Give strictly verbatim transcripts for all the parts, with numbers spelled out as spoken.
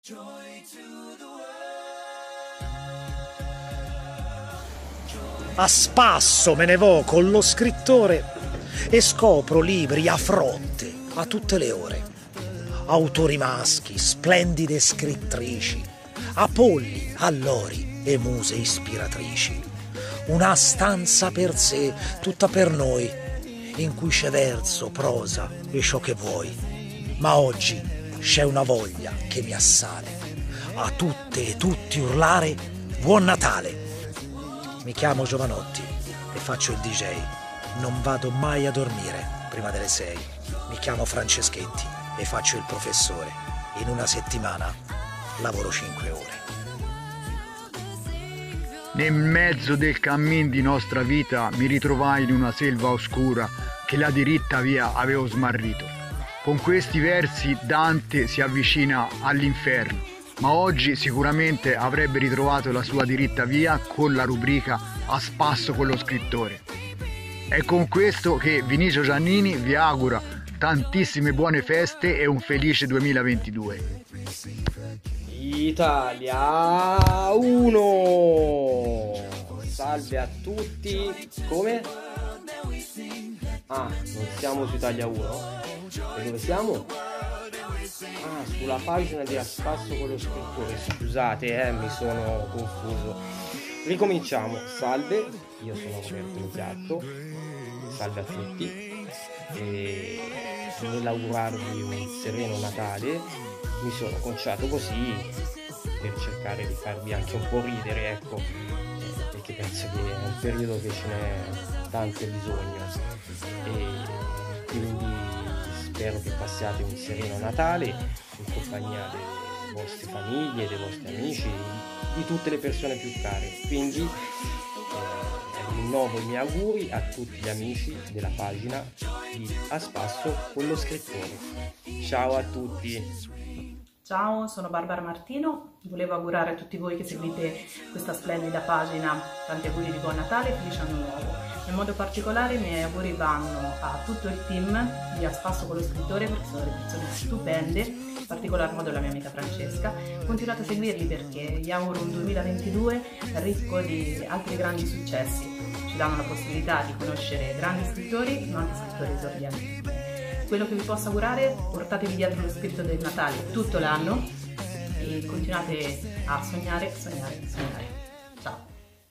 A spasso me ne vo con lo scrittore e scopro libri a fronte a tutte le ore. Autori maschi, splendide scrittrici, Apolli, allori e muse ispiratrici. Una stanza per sé, tutta per noi, in cui c'è verso, prosa e ciò che vuoi. Ma oggi c'è una voglia che mi assale. A tutte e tutti urlare Buon Natale! Mi chiamo Giovanotti e faccio il D J. Non vado mai a dormire prima delle sei. Mi chiamo Franceschetti e faccio il professore. In una settimana lavoro cinque ore. Nel mezzo del cammin di nostra vita mi ritrovai in una selva oscura che la diritta via avevo smarrito. Con questi versi Dante si avvicina all'inferno, ma oggi sicuramente avrebbe ritrovato la sua diritta via con la rubrica A spasso con lo scrittore. È con questo che Vinicio Giannini vi augura tantissime buone feste e un felice duemilaventidue. Italia uno! Salve a tutti! Come? Ah, non siamo su Italia uno? E dove siamo? Ah, sulla pagina di A spasso con lo scrittore. Scusate, eh, mi sono confuso. Ricominciamo. Salve, io sono Roberto Migliatto. Salve a tutti. E nell'augurarvi un sereno Natale mi sono conciato così per cercare di farvi anche un po' ridere, ecco, eh, perché penso che è un periodo che ce n'è tanto bisogno. E quindi spero che passiate un sereno Natale in compagnia delle vostre famiglie, dei vostri amici, di tutte le persone più care. Quindi eh, rinnovo i miei auguri a tutti gli amici della pagina di A spasso con lo scrittore. Ciao a tutti! Ciao, sono Barbara Martino, volevo augurare a tutti voi che seguite questa splendida pagina tanti auguri di buon Natale e felice anno nuovo. In modo particolare i miei auguri vanno a tutto il team di A spasso con lo scrittore, perché sono delle persone stupende, in particolar modo la mia amica Francesca. Continuate a seguirli perché gli auguro un duemilaventidue ricco di altri grandi successi. Ci danno la possibilità di conoscere grandi scrittori, ma anche scrittori esordienti. Quello che vi posso augurare, portatevi dietro lo spirito del Natale tutto l'anno e continuate a sognare, sognare, sognare. Ciao!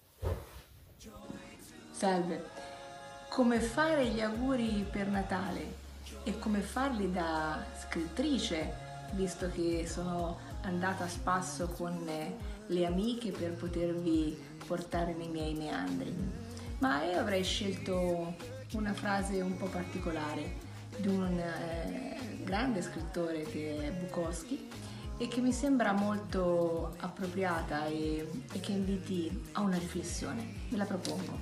Salve! Come fare gli auguri per Natale e come farli da scrittrice, visto che sono andata a spasso con le amiche per potervi portare nei miei meandri. Ma io avrei scelto una frase un po' particolare di un eh, grande scrittore che è Bukowski e che mi sembra molto appropriata e, e che inviti a una riflessione. Ve la propongo.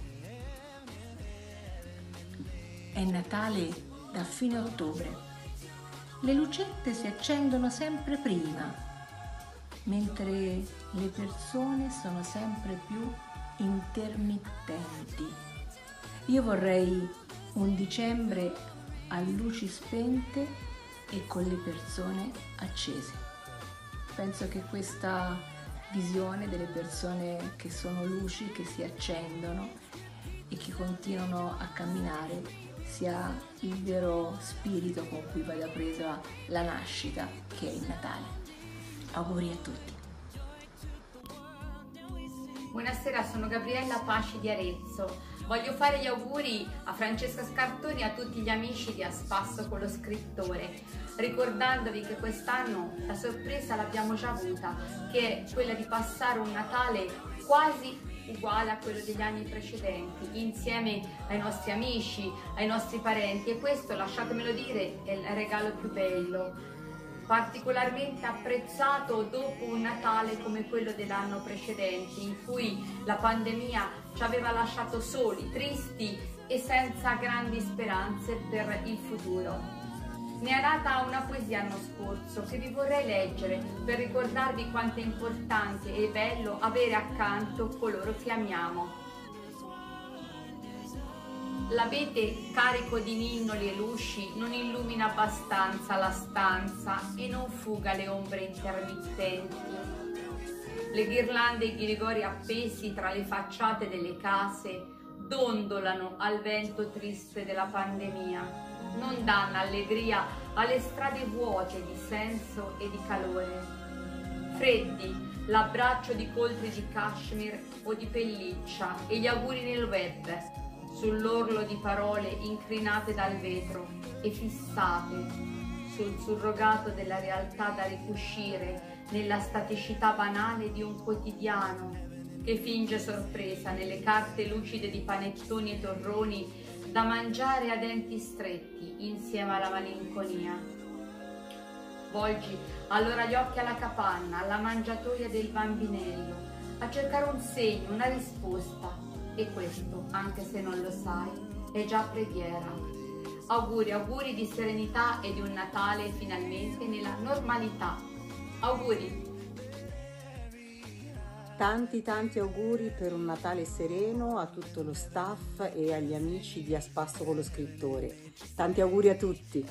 È Natale da fine ottobre. Le lucette si accendono sempre prima, mentre le persone sono sempre più intermittenti. Io vorrei un dicembre a luci spente e con le persone accese. Penso che questa visione delle persone che sono luci, che si accendono e che continuano a camminare sia il vero spirito con cui vada presa la nascita, che è il Natale. Auguri a tutti. Buonasera, sono Gabriella Paci di Arezzo. Voglio fare gli auguri a Francesca Scartoni e a tutti gli amici di A spasso con lo scrittore, ricordandovi che quest'anno la sorpresa l'abbiamo già avuta, che è quella di passare un Natale quasi uguale a quello degli anni precedenti, insieme ai nostri amici, ai nostri parenti, e questo, lasciatemelo dire, è il regalo più bello, particolarmente apprezzato dopo un Natale come quello dell'anno precedente, in cui la pandemia ci aveva lasciato soli, tristi e senza grandi speranze per il futuro. Ne è nata una poesia l'anno scorso che vi vorrei leggere per ricordarvi quanto è importante e bello avere accanto coloro che amiamo. L'abete carico di ninnoli e lusci non illumina abbastanza la stanza e non fuga le ombre intermittenti. Le ghirlande e i ghirigori appesi tra le facciate delle case dondolano al vento triste della pandemia, non danno allegria alle strade vuote di senso e di calore. Freddi l'abbraccio di coltri di cashmere o di pelliccia e gli auguri nel web, sull'orlo di parole incrinate dal vetro e fissate sul surrogato della realtà da ricuscire nella staticità banale di un quotidiano che finge sorpresa nelle carte lucide di panettoni e torroni da mangiare a denti stretti insieme alla malinconia. Volgi allora gli occhi alla capanna, alla mangiatoia del bambinello, a cercare un segno, una risposta, e questo, anche se non lo sai, è già preghiera. Auguri, auguri di serenità e di un Natale finalmente nella normalità. Auguri! Tanti tanti auguri per un Natale sereno a tutto lo staff e agli amici di A Spasso con lo Scrittore. Tanti auguri a tutti!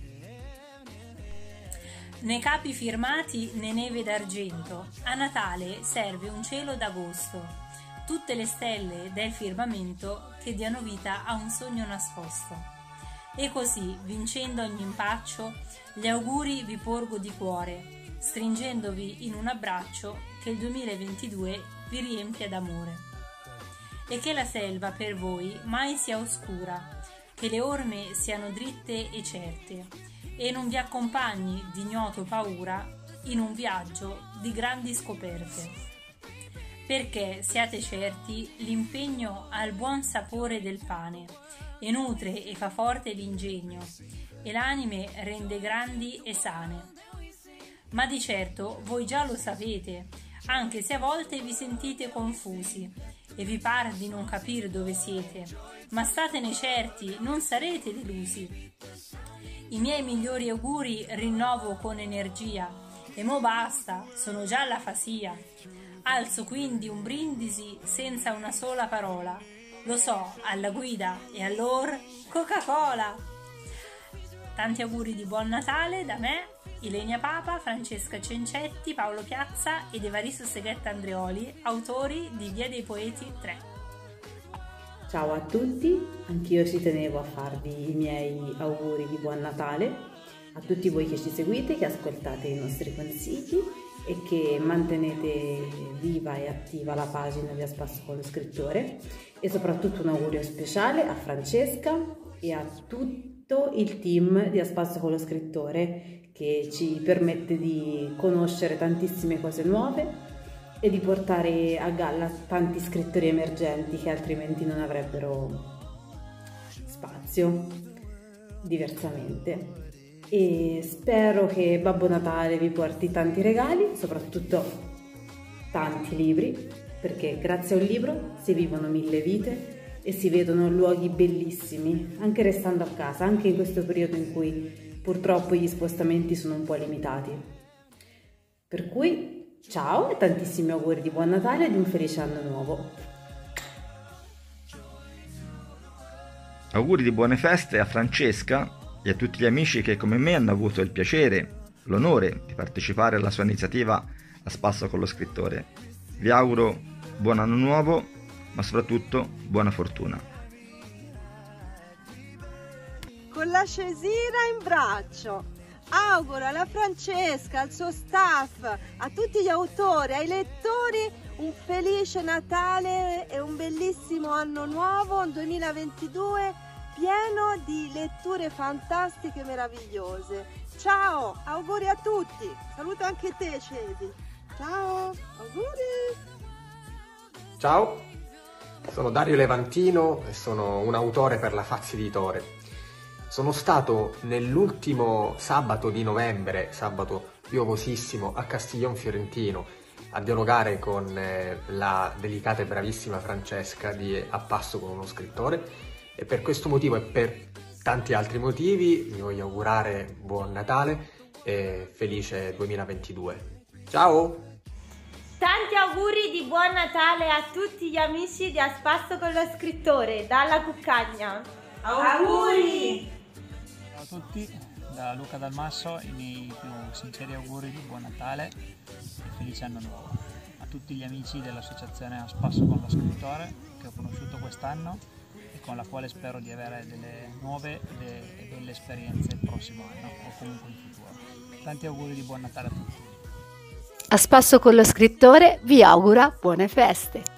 Nei capi firmati né neve d'argento, a Natale serve un cielo d'agosto, tutte le stelle del firmamento che diano vita a un sogno nascosto. E così, vincendo ogni impaccio, gli auguri vi porgo di cuore, stringendovi in un abbraccio che il duemilaventidue vi riempia d'amore. E che la selva per voi mai sia oscura, che le orme siano dritte e certe, e non vi accompagni d'ignoto paura in un viaggio di grandi scoperte. Perché, siate certi, l'impegno ha il buon sapore del pane, e nutre e fa forte l'ingegno, e l'anime rende grandi e sane. Ma di certo voi già lo sapete, anche se a volte vi sentite confusi, e vi par di non capire dove siete, ma statene certi, non sarete delusi. I miei migliori auguri rinnovo con energia, e mo basta, sono già alla fasia. Alzo quindi un brindisi senza una sola parola, lo so, alla guida e all'or Coca-Cola! Tanti auguri di buon Natale da me, Ilenia Papa, Francesca Cencetti, Paolo Piazza ed Evaristo Seghetta Andreoli, autori di Via dei Poeti tre. Ciao a tutti, anch'io ci tenevo a farvi i miei auguri di buon Natale, a tutti voi che ci seguite, che ascoltate i nostri consigli e che mantenete viva e attiva la pagina di A Spasso con lo Scrittore, e soprattutto un augurio speciale a Francesca e a tutto il team di A Spasso con lo Scrittore, che ci permette di conoscere tantissime cose nuove e di portare a galla tanti scrittori emergenti che altrimenti non avrebbero spazio diversamente. E spero che Babbo Natale vi porti tanti regali, soprattutto tanti libri, perché grazie a un libro si vivono mille vite e si vedono luoghi bellissimi, anche restando a casa, anche in questo periodo in cui purtroppo gli spostamenti sono un po' limitati. Per cui ciao e tantissimi auguri di buon Natale e di un felice anno nuovo. Auguri di buone feste a Francesca e a tutti gli amici che come me hanno avuto il piacere, l'onore di partecipare alla sua iniziativa A Spasso con lo Scrittore. Vi auguro buon anno nuovo, ma soprattutto buona fortuna. Con la scesina in braccio auguro alla Francesca, al suo staff, a tutti gli autori, ai lettori un felice Natale e un bellissimo anno nuovo, un duemilaventidue pieno di letture fantastiche e meravigliose. Ciao, auguri a tutti, saluto anche te Cedi. Ciao, auguri. Ciao, sono Dario Levantino e sono un autore per la Faz Editore. Sono stato nell'ultimo sabato di novembre, sabato piovosissimo, a Castiglion Fiorentino a dialogare con eh, la delicata e bravissima Francesca di A Passo con uno Scrittore, e per questo motivo e per tanti altri motivi vi voglio augurare buon Natale e felice duemilaventidue. Ciao! Tanti auguri di buon Natale a tutti gli amici di A Spasso con lo Scrittore, dalla Cuccagna. Auguri! Ciao a tutti, da Luca Dalmasso i miei più sinceri auguri di buon Natale e felice anno nuovo. A tutti gli amici dell'associazione A Spasso con lo Scrittore che ho conosciuto quest'anno e con la quale spero di avere delle nuove e belle esperienze il prossimo anno o comunque in futuro. Tanti auguri di buon Natale a tutti. A Spasso con lo Scrittore vi augura buone feste.